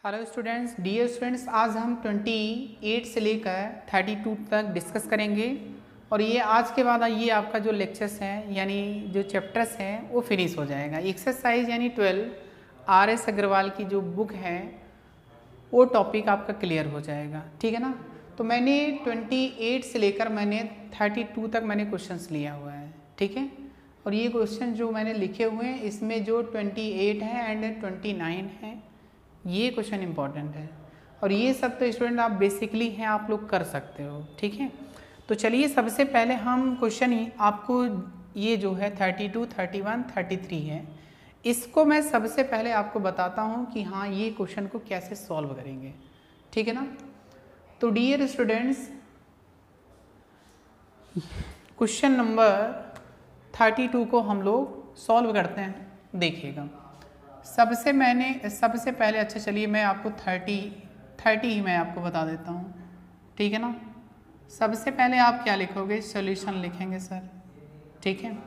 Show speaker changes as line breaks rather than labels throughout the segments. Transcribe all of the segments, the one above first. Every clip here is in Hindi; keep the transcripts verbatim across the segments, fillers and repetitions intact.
हेलो स्टूडेंट्स, डियर स्टूडेंट्स, आज हम अट्ठाईस से लेकर बत्तीस तक डिस्कस करेंगे और ये आज के बाद ये आपका जो लेक्चर्स हैं यानी जो चैप्टर्स हैं वो फिनिश हो जाएगा। एक्सरसाइज यानी ट्वेल्व आर एस अग्रवाल की जो बुक है वो टॉपिक आपका क्लियर हो जाएगा, ठीक है ना। तो मैंने अट्ठाईस से लेकर मैंने बत्तीस तक मैंने क्वेश्चंस लिया हुआ है, ठीक है। और ये क्वेश्चन जो मैंने लिखे हुए हैं इसमें जो अट्ठाईस है एंड उनतीस है ये क्वेश्चन इंपॉर्टेंट है और ये सब तो स्टूडेंट आप बेसिकली हैं, आप लोग कर सकते हो, ठीक है। तो चलिए सबसे पहले हम क्वेश्चन ही आपको ये जो है बत्तीस, इकतीस, तैंतीस है, इसको मैं सबसे पहले आपको बताता हूँ कि हाँ ये क्वेश्चन को कैसे सॉल्व करेंगे, ठीक है ना। तो डियर स्टूडेंट्स, क्वेश्चन नंबर बत्तीस को हम लोग सॉल्व करते हैं, देखिएगा। सबसे मैंने सबसे पहले अच्छा चलिए मैं आपको तीस तीस ही मैं आपको बता देता हूँ, ठीक है ना। सबसे पहले आप क्या लिखोगे, सॉल्यूशन लिखेंगे सर, ठीक है।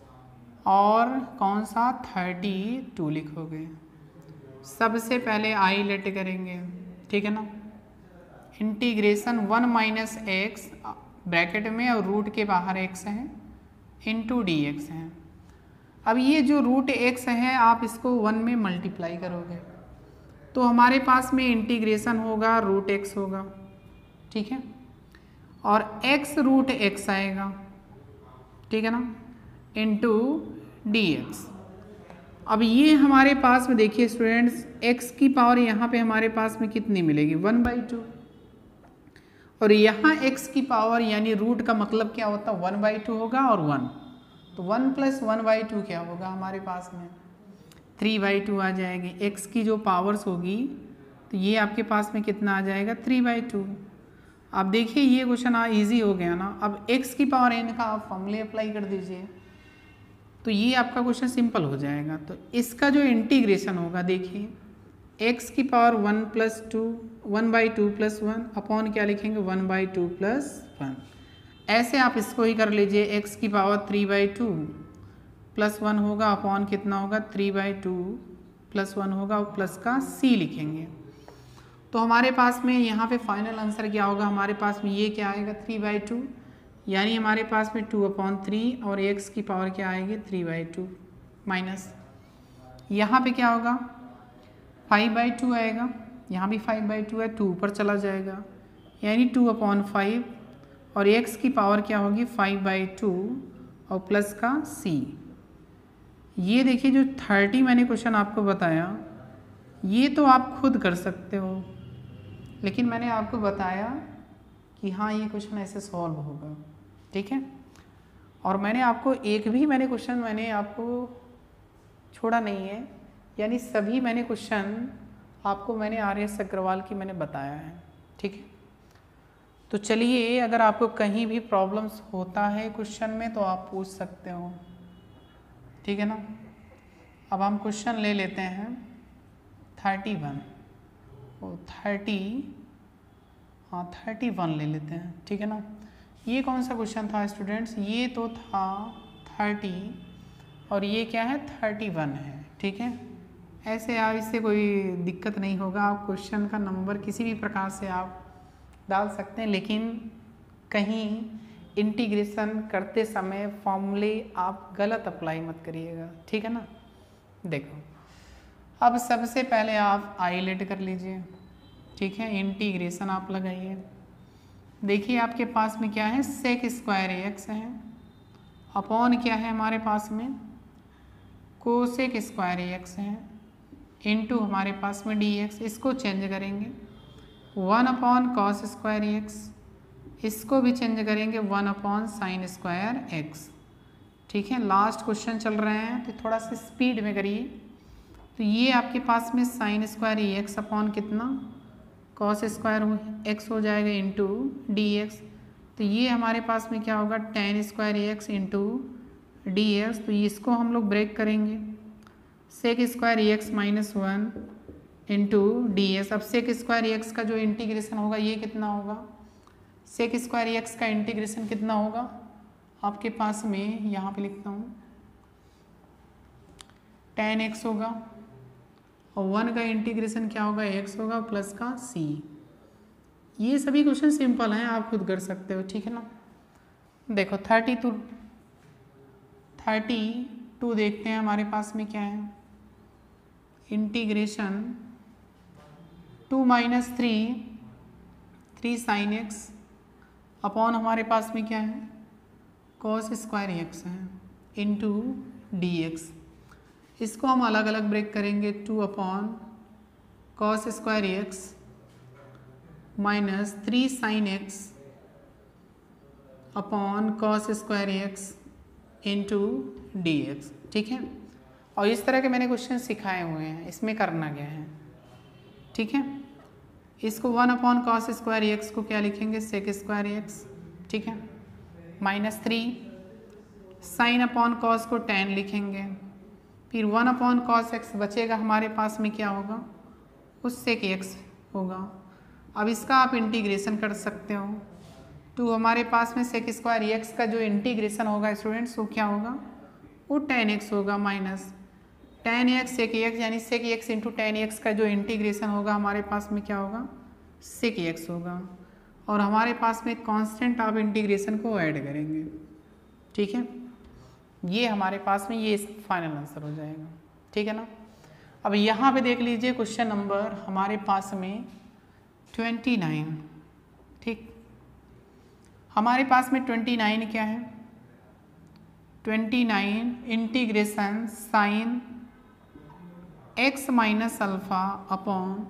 और कौन सा बत्तीस लिखोगे। सबसे पहले आई लेट करेंगे, ठीक है ना। Integration one minus x bracket में और रूट के बाहर एक्स है इंटू डी एक्स है। अब ये जो रूट एक्स है आप इसको वन में मल्टीप्लाई करोगे तो हमारे पास में इंटीग्रेशन होगा रूट एक्स होगा, ठीक है। और एक्स रूट एक्स आएगा, ठीक है ना, इंटू डी एक्स। अब ये हमारे पास में देखिए स्टूडेंट्स, एक्स की पावर यहाँ पे हमारे पास में कितनी मिलेगी, वन बाई टू। और यहाँ एक्स की पावर यानी रूट का मतलब क्या होता है, वन बाई टू होगा और वन, तो one plus one by two क्या होगा हमारे पास में, थ्री बाई टू आ जाएगी। एक्स की जो पावर्स होगी तो ये आपके पास में कितना आ जाएगा, थ्री बाई टू। अब देखिए ये क्वेश्चन आ इजी हो गया ना। अब एक्स की पावर एन का आप फॉर्मूले अप्लाई कर दीजिए तो ये आपका क्वेश्चन सिंपल हो जाएगा। तो इसका जो इंटीग्रेशन होगा देखिए, एक्स की power one plus two, one by two plus one upon क्या लिखेंगे, one by two plus one. ऐसे आप इसको ही कर लीजिए, एक्स की power three by two plus one होगा अपॉन कितना होगा, three by two plus one होगा और प्लस का सी लिखेंगे। तो हमारे पास में यहाँ पे फाइनल आंसर क्या होगा, हमारे पास में ये क्या आएगा, थ्री बाई टू, यानी हमारे पास में टू अपॉन थ्री और एक्स की पावर क्या आएगी, थ्री बाई टू माइनस यहाँ पे क्या होगा, फाइव बाई टू आएगा, यहाँ भी फाइव बाई टू है, टू ऊपर चला जाएगा यानी टू अपॉन फाइव और x की पावर क्या होगी, फाइव बाई टू और प्लस का c। ये देखिए जो थर्टी मैंने क्वेश्चन आपको बताया ये तो आप खुद कर सकते हो, लेकिन मैंने आपको बताया कि हाँ ये क्वेश्चन ऐसे सॉल्व होगा, ठीक है। और मैंने आपको एक भी मैंने क्वेश्चन मैंने आपको छोड़ा नहीं है, यानी सभी मैंने क्वेश्चन आपको मैंने आर एस अग्रवाल की मैंने बताया है, ठीक है। तो चलिए अगर आपको कहीं भी प्रॉब्लम्स होता है क्वेश्चन में तो आप पूछ सकते हो, ठीक है ना। अब हम क्वेश्चन ले लेते हैं थर्टी वन और थर्टी हाँ थर्टी वन ले लेते हैं, ठीक है ना। ये कौन सा क्वेश्चन था स्टूडेंट्स, ये तो था थर्टी और ये क्या है, थर्टी वन है, ठीक है। ऐसे आप इससे कोई दिक्कत नहीं होगा, आप क्वेश्चन का नंबर किसी भी प्रकार से आप डाल सकते हैं, लेकिन कहीं इंटीग्रेशन करते समय फॉर्मूले आप गलत अप्लाई मत करिएगा, ठीक है ना। देखो अब सबसे पहले आप आई लेट कर लीजिए, ठीक है, इंटीग्रेशन आप लगाइए। देखिए आपके पास में क्या है, सेक स्क्वायर एक्स है अपॉन क्या है हमारे पास में, कोसेक स्क्वायर एक्स है इनटू हमारे पास में डी एक्स। इसको चेंज करेंगे one upon cos square x, इसको भी चेंज करेंगे one upon sine square x, ठीक है। लास्ट क्वेश्चन चल रहे हैं तो थोड़ा सा स्पीड में करिए। तो ये आपके पास में साइन स्क्वायर एक्स अपॉन कितना, कॉस स्क्वायर एक्स हो जाएगा इंटू डी एक्स। तो ये हमारे पास में क्या होगा, tan square x into d x. तो इसको हम लोग ब्रेक करेंगे, sec square x minus one into d x. अब सेक स्क्वायर एक्स का जो इंटीग्रेशन होगा ये कितना होगा, सेक स्क्वायर एक्स का इंटीग्रेशन कितना होगा आपके पास में, यहाँ पे लिखता हूँ टेन एक्स होगा और वन का इंटीग्रेशन क्या होगा, एक्स होगा प्लस का सी। ये सभी क्वेश्चन सिंपल हैं, आप खुद कर सकते हो, ठीक है ना। देखो थर्टी टू थर्टी टू देखते हैं हमारे पास में क्या है, integration two minus three three sine x upon हमारे पास में क्या है, कॉस स्क्वायर एक्स है इंटू डी एक्स। इसको हम अलग अलग ब्रेक करेंगे, two upon cos square x minus three sine x upon cos square x into d x, ठीक है। और इस तरह के मैंने क्वेश्चन सिखाए हुए हैं, इसमें करना क्या है, ठीक है। इसको one upon cos square x को क्या लिखेंगे, सेक स्क्वायर एक्स, ठीक है, minus three sine upon cos को टेन लिखेंगे, फिर वन अपॉन कॉस एक्स बचेगा हमारे पास में क्या होगा, उस सेक एक्स होगा। अब इसका आप इंटीग्रेशन कर सकते हो, तो हमारे पास में सेक स्क्वायर एक्स का जो इंटीग्रेशन होगा स्टूडेंट्स वो क्या होगा, वो टेन एक्स होगा minus tan x sec x, यानी sec x into tan x का जो इंटीग्रेशन होगा हमारे पास में क्या होगा, सेक एक्स होगा। और हमारे पास में कांस्टेंट आप इंटीग्रेशन को ऐड करेंगे, ठीक है। ये हमारे पास में ये फाइनल आंसर हो जाएगा, ठीक है ना। अब यहाँ पे देख लीजिए क्वेश्चन नंबर हमारे पास में ट्वेंटी नाइन, ठीक। हमारे पास में ट्वेंटी नाइन क्या है, twenty nine integration sine x minus alpha upon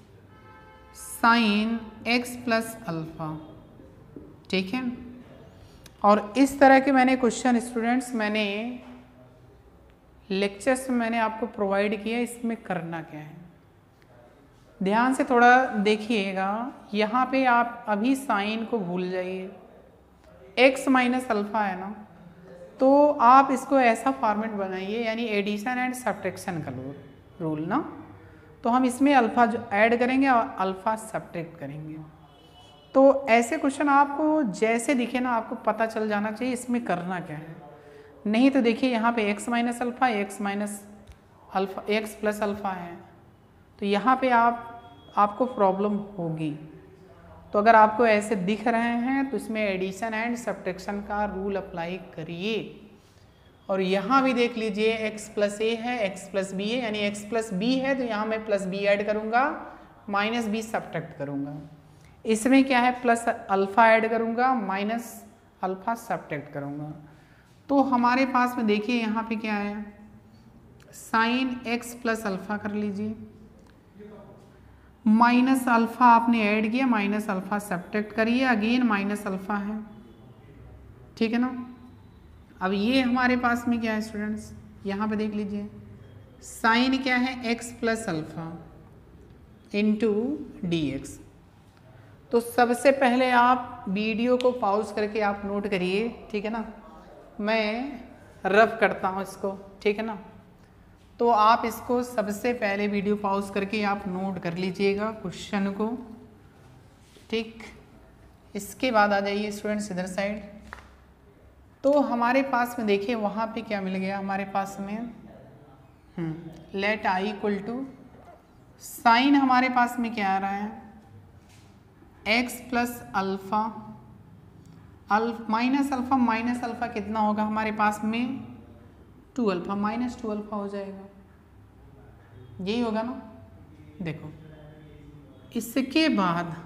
sine x plus alpha, ठीक है। और इस तरह के मैंने क्वेश्चन स्टूडेंट्स मैंने लेक्चर्स में मैंने आपको प्रोवाइड किया, इसमें करना क्या है ध्यान से थोड़ा देखिएगा। यहाँ पे आप अभी साइन को भूल जाइए, एक्स माइनस अल्फ़ा है ना, तो आप इसको ऐसा फॉर्मेट बनाइए, यानी एडिशन एंड सब्ट्रैक्शन का रूल ना, तो हम इसमें अल्फ़ा जो ऐड करेंगे और अल्फ़ा सब्ट्रैक्ट करेंगे। तो ऐसे क्वेश्चन आपको जैसे दिखे ना आपको पता चल जाना चाहिए इसमें करना क्या है। नहीं तो देखिए यहाँ पे x minus alpha x minus alpha x plus alpha है, तो यहाँ पे आप आपको प्रॉब्लम होगी। तो अगर आपको ऐसे दिख रहे हैं तो इसमें एडिशन एंड सब्ट्रैक्शन का रूल अप्लाई करिए। और यहाँ भी देख लीजिए x प्लस ए है, x प्लस बी है, यानी x प्लस बी है तो यहाँ मैं प्लस बी ऐड करूँगा, माइनस बी सब्ट्रैक्ट करूँगा। इसमें क्या है, प्लस अल्फ़ा ऐड करूँगा, माइनस अल्फ़ा सब्ट्रैक्ट करूँगा। तो हमारे पास में देखिए यहाँ पे क्या है, साइन x प्लस अल्फ़ा कर लीजिए, माइनस अल्फ़ा आपने ऐड किया, माइनस अल्फ़ा सब्ट्रैक्ट करिए, अगेन माइनस अल्फ़ा है, ठीक है ना। अब ये हमारे पास में क्या है स्टूडेंट्स, यहाँ पे देख लीजिए साइन क्या है, x plus alpha into d x. तो सबसे पहले आप वीडियो को पॉज करके आप नोट करिए, ठीक है ना। मैं रफ करता हूँ इसको, ठीक है ना। तो आप इसको सबसे पहले वीडियो पॉज करके आप नोट कर लीजिएगा क्वेश्चन को, ठीक। इसके बाद आ जाइए स्टूडेंट्स इधर साइड। तो हमारे पास में देखिए वहाँ पे क्या मिल गया हमारे पास में, let I equal to sine हमारे पास में क्या आ रहा है, x plus alpha alpha minus alpha minus alpha कितना होगा हमारे पास में, two alpha minus two alpha हो जाएगा, यही होगा ना। देखो इसके बाद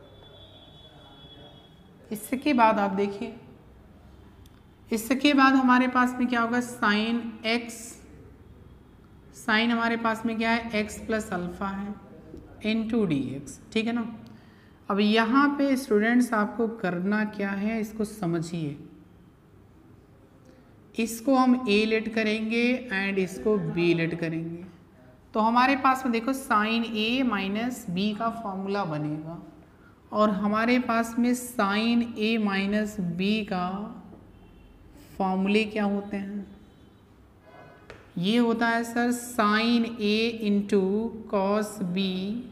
इसके बाद आप देखिए, इसके बाद हमारे पास में क्या होगा, साइन x, साइन हमारे पास में क्या है, x प्लस अल्फ़ा है इंटू डी एक्स, ठीक है ना। अब यहाँ पे स्टूडेंट्स आपको करना क्या है, इसको समझिए। इसको हम ए लेट करेंगे एंड इसको बी लेट करेंगे, तो हमारे पास में देखो साइन ए माइनस बी का फॉर्मूला बनेगा, और हमारे पास में साइन ए माइनस बी का फॉर्मूले क्या होते हैं, ये होता है sir sine a into cos b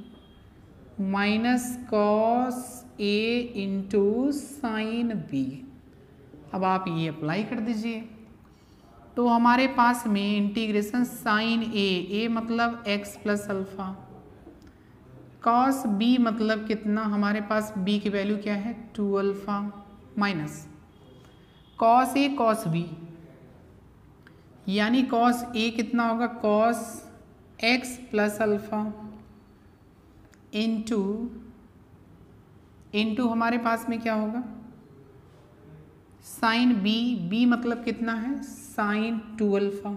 minus cos a into sine b. अब आप ये अप्लाई कर दीजिए, तो हमारे पास में इंटीग्रेशन साइन ए, ए मतलब x plus alpha, cos b मतलब कितना, हमारे पास बी की वैल्यू क्या है two alpha, minus cos a cos b, यानी कॉस ए कितना होगा cos x plus alpha into into हमारे पास में क्या होगा साइन बी, बी मतलब कितना है साइन टू अल्फ़ा।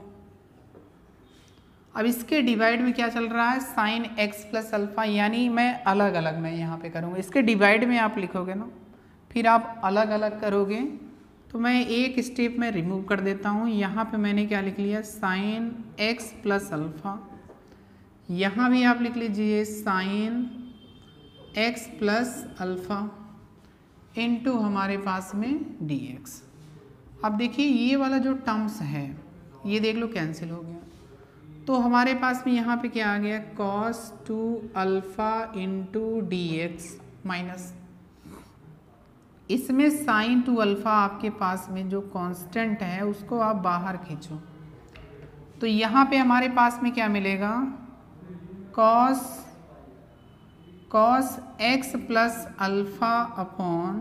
अब इसके डिवाइड में क्या चल रहा है साइन एक्स प्लस अल्फ़ा, यानी मैं अलग अलग मैं यहाँ पे करूँगा, इसके डिवाइड में आप लिखोगे ना फिर आप अलग अलग करोगे, तो मैं एक स्टेप में रिमूव कर देता हूँ। यहाँ पे मैंने क्या लिख लिया साइन एक्स प्लस अल्फ़ा, यहाँ भी आप लिख लीजिए sine x plus alpha into हमारे पास में डी एक्स। अब देखिए ये वाला जो टर्म्स है ये देख लो कैंसिल हो गया, तो हमारे पास में यहाँ पे क्या आ गया cos two alpha into d x minus, इसमें साइन टू अल्फ़ा आपके पास में जो कांस्टेंट है उसको आप बाहर खींचो, तो यहाँ पे हमारे पास में क्या मिलेगा cos cos x plus alpha upon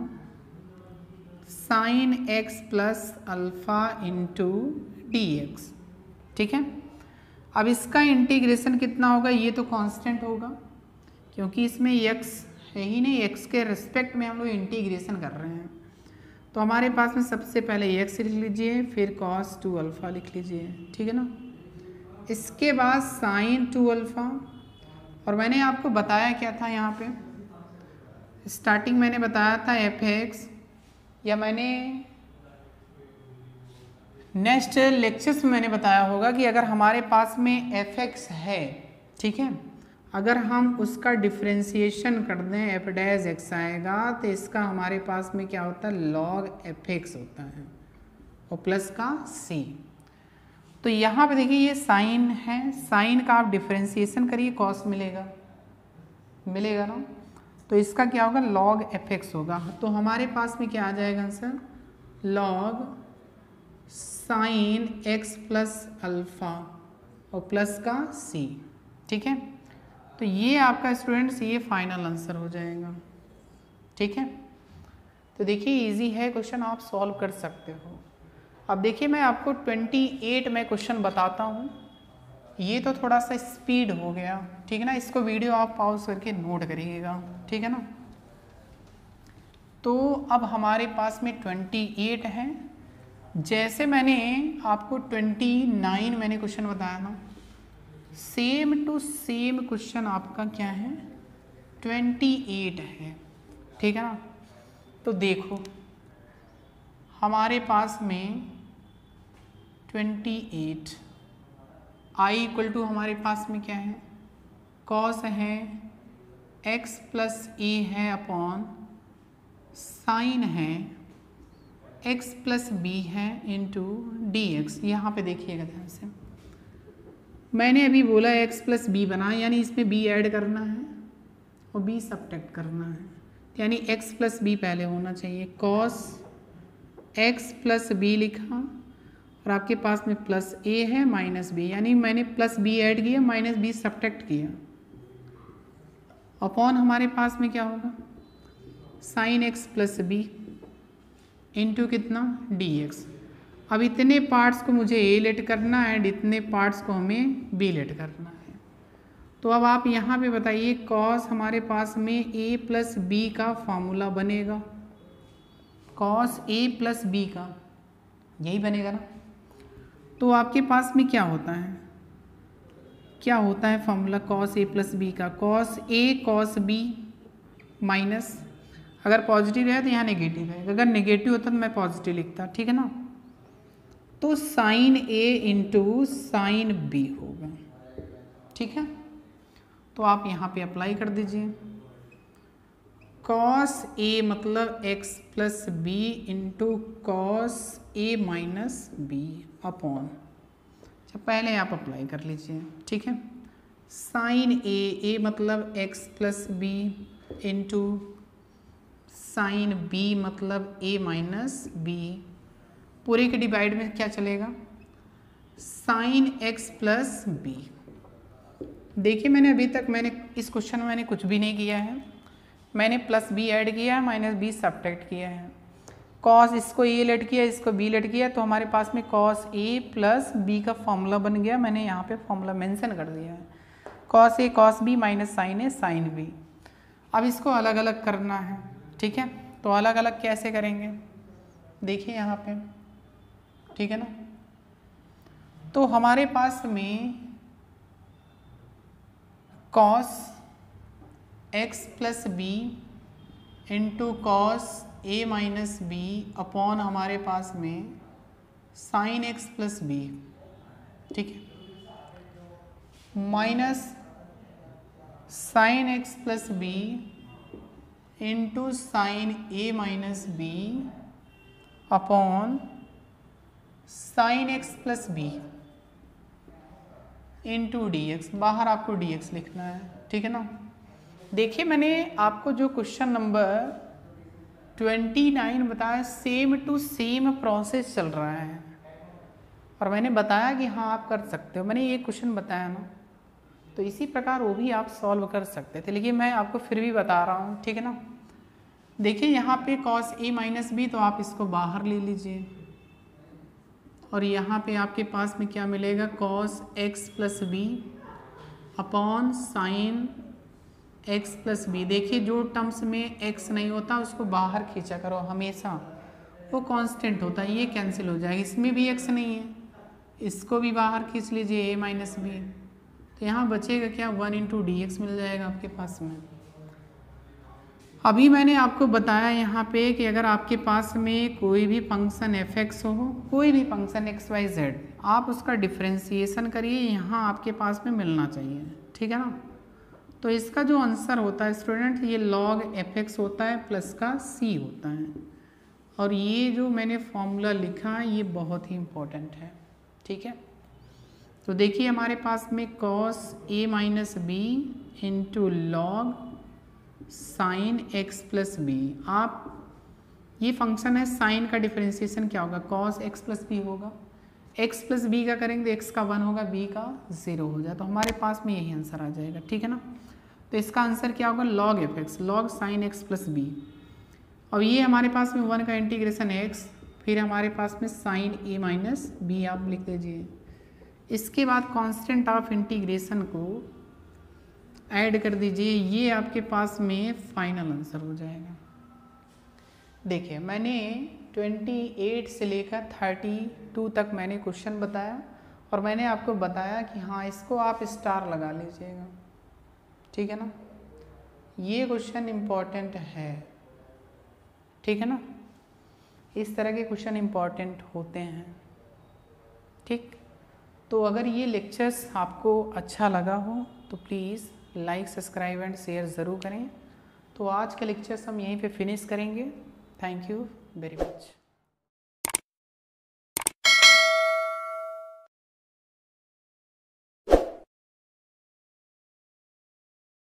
sine x plus alpha into d x. ठीक है, अब इसका इंटीग्रेशन कितना होगा, ये तो कांस्टेंट होगा क्योंकि इसमें x है ही नहीं, x के रिस्पेक्ट में हम लोग इंटीग्रेशन कर रहे हैं, तो हमारे पास में सबसे पहले x लिख लीजिए फिर कॉस टू अल्फ़ा लिख लीजिए, ठीक है ना। इसके बाद साइन टू अल्फ़ा, और मैंने आपको बताया क्या था यहाँ पे स्टार्टिंग मैंने बताया था एफ एक्स, या मैंने नेक्स्ट लेक्चर्स में मैंने बताया होगा कि अगर हमारे पास में एफ एक्स है, ठीक है, अगर हम उसका डिफ्रेंशिएशन कर दें एफ डैश एक्स आएगा, तो इसका हमारे पास में क्या होता है लॉग एफ एक्स होता है और प्लस का सी। तो यहाँ पे देखिए ये साइन है, साइन का आप डिफ्रेंशिएशन करिए कॉस मिलेगा मिलेगा ना, तो इसका क्या होगा लॉग एफ एक्स होगा, तो हमारे पास में क्या आ जाएगा answer log sine x plus alpha और प्लस का सी। ठीक है, तो ये आपका स्टूडेंट्स ये फाइनल आंसर हो जाएगा। ठीक है, तो देखिए इजी है क्वेश्चन, आप सॉल्व कर सकते हो। अब देखिए मैं आपको अट्ठाईस में क्वेश्चन बताता हूँ, ये तो थोड़ा सा स्पीड हो गया, ठीक है ना, इसको वीडियो आप पॉज करके नोट करिएगा, ठीक है ना। तो अब हमारे पास में अट्ठाईस है, जैसे मैंने आपको उनतीस मैंने क्वेश्चन बताया ना, सेम टू सेम क्वेश्चन आपका क्या है अट्ठाईस है, ठीक है ना। तो देखो हमारे पास में अट्ठाईस, आई इक्वल टू हमारे पास में क्या है कॉस है x प्लस ए है अपॉन साइन है x प्लस बी है इंटू डी एक्स। यहाँ पे देखिएगा ध्यान से, मैंने अभी बोला x प्लस बी बना, यानी इसमें b ऐड करना है और b सब्ट्रैक्ट करना है, यानी x प्लस बी पहले होना चाहिए। कॉस x प्लस बी लिखा और आपके पास में प्लस ए है माइनस बी, यानी मैंने प्लस बी ऐड किया माइनस बी सब्ट्रैक्ट किया, अपॉन हमारे पास में क्या होगा sine x plus b into कितना डी एक्स। अब इतने पार्ट्स को मुझे ए लेट करना है, इतने पार्ट्स को हमें बी लेट करना है। तो अब आप यहाँ पे बताइए कॉस हमारे पास में ए प्लस बी का फॉर्मूला बनेगा, कॉस ए प्लस बी का यही बनेगा ना। तो आपके पास में क्या होता है क्या होता है formula cos a plus b का, cos a cos b minus, अगर पॉजिटिव है तो यहाँ नेगेटिव है, अगर नेगेटिव होता तो मैं पॉजिटिव लिखता, ठीक है ना। तो sine a into sine b होगा, ठीक है। तो आप यहाँ पे अप्लाई कर दीजिए, कॉस ए मतलब x plus b into cos a minus b upon, अच्छा पहले आप अप्लाई कर लीजिए, ठीक है। साइन ए, ए मतलब x plus b into sine b मतलब a माइनस बी, पूरे के डिवाइड में क्या चलेगा साइन एक्स प्लस बी। देखिए मैंने अभी तक मैंने इस क्वेश्चन में मैंने कुछ भी नहीं किया है, मैंने प्लस बी ऐड किया है, माइनस बी सब्ट्रैक्ट किया है। कॉस इसको ए लेट किया, इसको बी लेट किया, तो हमारे पास में कॉस ए प्लस बी का फॉर्मूला बन गया। मैंने यहाँ पे फॉर्मूला मेंशन कर दिया है, cos a cos b minus sine a sine b. अब इसको अलग अलग करना है, ठीक है। तो अलग अलग कैसे करेंगे, देखिए यहाँ पे, ठीक है ना। तो हमारे पास में cos x plus b into cos a minus b upon हमारे पास में साइन एक्स प्लस बी, ठीक है, minus sine x plus b into sine a minus b upon sine x plus b into d x. बाहर आपको डी एक्स लिखना है, ठीक है ना। देखिए मैंने आपको जो क्वेश्चन नंबर ट्वेंटी नाइन बताया, सेम टू सेम प्रोसेस चल रहा है, और मैंने बताया कि हाँ आप कर सकते हो। मैंने ये क्वेश्चन बताया ना, तो इसी प्रकार वो भी आप सॉल्व कर सकते थे, लेकिन मैं आपको फिर भी बता रहा हूँ, ठीक है ना। देखिए यहाँ पे कॉस ए माइनस बी, तो आप इसको बाहर ले लीजिए, और यहाँ पे आपके पास में क्या मिलेगा, cos x plus b upon sine x plus b. देखिए जो टर्म्स में एक्स नहीं होता उसको बाहर खींचा करो हमेशा, वो कांस्टेंट होता है, ये कैंसिल हो जाएगा। इसमें भी एक्स नहीं है, इसको भी बाहर खींच लीजिए ए माइनस बी, तो यहाँ बचेगा क्या, वन इंटू डी एक्स मिल जाएगा आपके पास में। अभी मैंने आपको बताया यहाँ पे कि अगर आपके पास में कोई भी फंक्शन एफ एक्स हो, कोई भी फंक्शन एक्स वाई जेड, आप उसका डिफ्रेंसिएशन करिए, यहाँ आपके पास में मिलना चाहिए, ठीक है ना। तो इसका जो आंसर होता है स्टूडेंट, ये लॉग एफ एक्स होता है प्लस का सी होता है, और ये जो मैंने फॉर्मूला लिखा है ये बहुत ही इम्पोर्टेंट है, ठीक है। तो देखिए हमारे पास में cos a minus b into log sine x plus b. आप ये फंक्शन है, साइन का डिफरेंशिएशन क्या होगा, कॉस एक्स प्लस बी होगा, एक्स प्लस बी का करेंगे एक्स का वन होगा, बी का ज़ीरो हो जाए, तो हमारे पास में यही आंसर आ जाएगा, ठीक है ना। तो इसका आंसर क्या होगा, log f x, log sine x plus b. और ये हमारे पास में वन का इंटीग्रेशन एक्स, फिर हमारे पास में साइन ए माइनस बी आप लिख लीजिए। इसके बाद कांस्टेंट ऑफ इंटीग्रेशन को ऐड कर दीजिए, ये आपके पास में फाइनल आंसर हो जाएगा। देखिए मैंने अट्ठाईस से लेकर बत्तीस तक मैंने क्वेश्चन बताया, और मैंने आपको बताया कि हाँ इसको आप स्टार लगा लीजिएगा, ठीक है ना। ये क्वेश्चन इम्पॉर्टेंट है, ठीक है ना। इस तरह के क्वेश्चन इम्पॉर्टेंट होते हैं, ठीक। तो अगर ये लेक्चर्स आपको अच्छा लगा हो तो please like subscribe and share ज़रूर करें। तो आज का लेक्चर्स हम यहीं पे फिनिश करेंगे। Thank you very much.